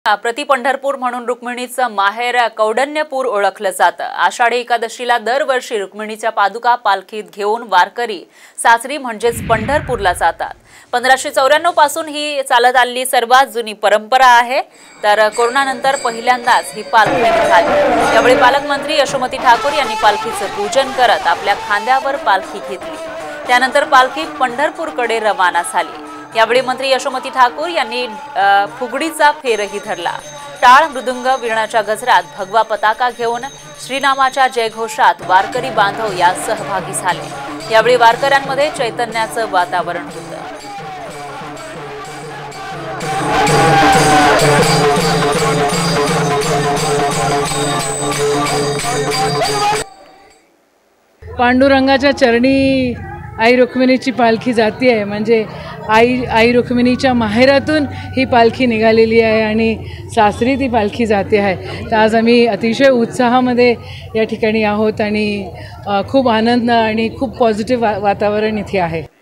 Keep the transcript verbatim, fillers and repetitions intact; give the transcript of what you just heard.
प्रति पंढरपूर म्हणून रुक्मिणीचं माहेर कौंडण्यपूर ओळखलं जातं। आषाढी एकादशीला दरवर्षी रुक्मिणीच्या पादुका पालखीत घेऊन वारकरी सासरी म्हणजेच पंढरपूरला जातात। पंधराशे चौऱ्याण्णव पासून ही चालत आलेली सर्वात जुनी परंपरा आहे। तर कोरोनानंतर पहिल्यांदाच ही पालखी निघाली। यावेळी पालकमंत्री यशोमती ठाकूर यांनी पालखीचं पूजन करत आपल्या खांद्यावर पालखी घेतली। त्यानंतर पालखी पंढरपूरकडे रवाना झाली। यावेळी मंत्री यशोमती ठाकूर यांनी फुगडीचा फेरही धरला। टाळ मृदुंग वीणाच्या गजरात भगवा पताका घेऊन श्रीनामाच्या जयघोषात वारकरी बांधव यात सहभागी झाले। यावेळी वारकऱ्यांमध्ये चैतन्याचं वातावरण होतं। पांडुरंगाच्या चरणी आई रुक्मिणीची पालखी जाती आहे। म्हणजे आई आई रुक्मिणीच्या माहेरातून ही पालखी निघालेली आहे आणि सासरी ती पालखी जाते आहे। तर आज आम्ही अतिशय उत्साहामध्ये या ठिकाणी आहोत आणि खूप आनंद आणि खूप पॉझिटिव्ह वातावरण इथे आहे।